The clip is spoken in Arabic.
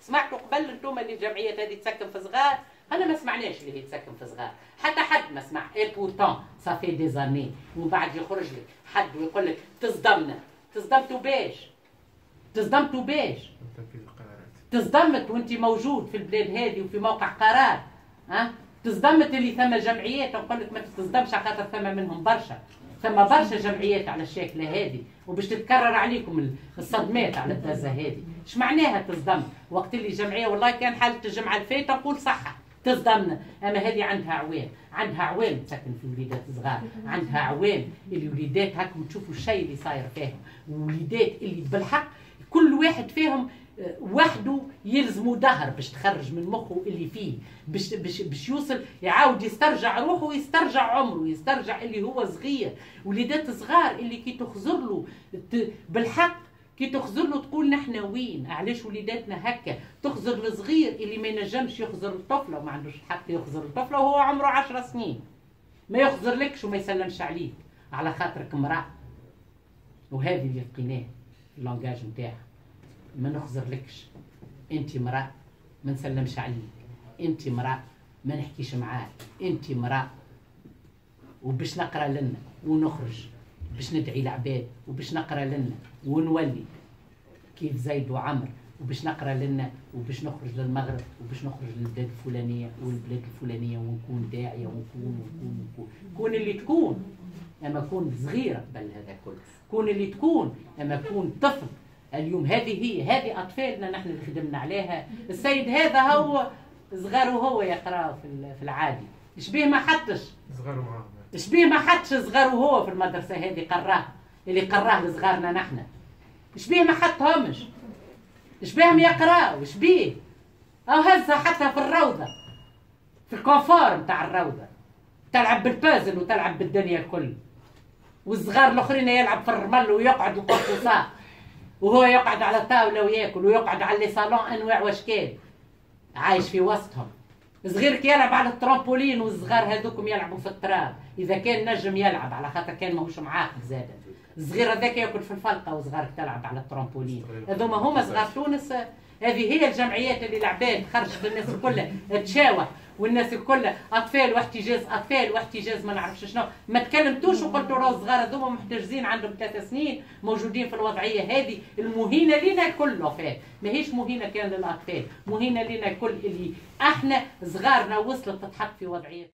سمعتوا قبل انتم اللي الجمعيات هذه تسكن في صغار؟ انا ما سمعناش اللي هي تسكن في صغار، حتى حد ما سمع. اي بورتون صافي دي زاني، ومن بعد يخرج لك حد ويقول لك تصدمنا. تصدمتوا باش؟ تصدمتوا باش؟ تصدمت وانت موجود في البلاد هذه وفي موقع قرار. تصدمت اللي ثم جمعيات، نقول لك ما تصدمش على خاطر ثم منهم برشا، ثم برشا جمعيات على الشكل هذه، وباش تتكرر عليكم الصدمات على الدزه هذه. اش معناها تصدم؟ وقت اللي جمعيه والله كان حاله الجمعه الفاتة نقول صح تصدمنا، اما هذه عندها عوام، عندها عوام تسكن في وليدات صغار، عندها عوام اللي وليدات هاكم تشوفوا الشيء اللي صاير فيهم، وليدات اللي بالحق كل واحد فيهم وحده يلزموا دهر باش تخرج من مخه اللي فيه، باش يوصل يعاود يسترجع روحه ويسترجع عمره ويسترجع اللي هو صغير. وليدات صغار اللي كي تخزر له بالحق، كي تخزر له تقول نحن وين؟ علاش وليداتنا هكا؟ تخزر الصغير اللي ما ينجمش يخزر الطفله وما عندوش الحق يخزر الطفله وهو عمره 10 سنين، ما يخزر لكش وما يسلمش عليك على خاطرك امراه. وهذه اللي لقيناه اللونجاج نتاعها، ما نخزر لكش، انت مراه ما نسلمش عليك، انت مراه ما نحكيش معاك، انت مراه. وباش نقرا لنا ونخرج باش ندعي العباد، وباش نقرا لنا ونولي كيف زيد وعمر، وباش نقرا لنا وباش نخرج للمغرب وباش نخرج للبلاد الفلانيه والبلاد الفلانيه، ونكون داعيه كون اللي تكون، اما كون صغيره قبل هذا كله، كون اللي تكون، اما كون طفل. اليوم هذه اطفالنا نحن اللي خدمنا عليها. السيد هذا هو صغار وهو يقرا في العادي، شبيه ما حطش صغار معاه، شبيه ما حطش صغار وهو في المدرسه هذه قراه، اللي قراه لصغارنا نحن، شبيه ما حطهمش، شبيهم يقراوا، شبيه او هزها حتى في الروضه، في الكونفور نتاع الروضه، تلعب بالبازل وتلعب بالدنيا الكل، والصغار الاخرين يلعب في الرمل ويقعد القرطوسات، وهو يقعد على الطاوله وياكل، ويقعد على لي صالون انواع واشكال، عايش في وسطهم. صغيرك يلعب على الترامبولين والصغار هذوكم يلعبوا في التراب، اذا كان نجم يلعب على خاطر كان ماهوش معاقل زاده. الصغير هذاك ياكل في الفلقه وصغارك تلعب على الترامبولين. هذوما هما صغار تونس. هذه هي الجمعيات اللي العباد خرجت الناس الكل تشاوح، والناس الكل اطفال واحتجاز، اطفال واحتجاز ما نعرفش شنو. ما تكلمتوش وقلتوا راهو الصغار هذوما محتجزين عندهم 3 سنين موجودين في الوضعيه هذه المهينه لنا الكل. فات ماهيش مهينه كان للاطفال، مهينه لنا الكل اللي احنا صغارنا وصلت تتحط في وضعيه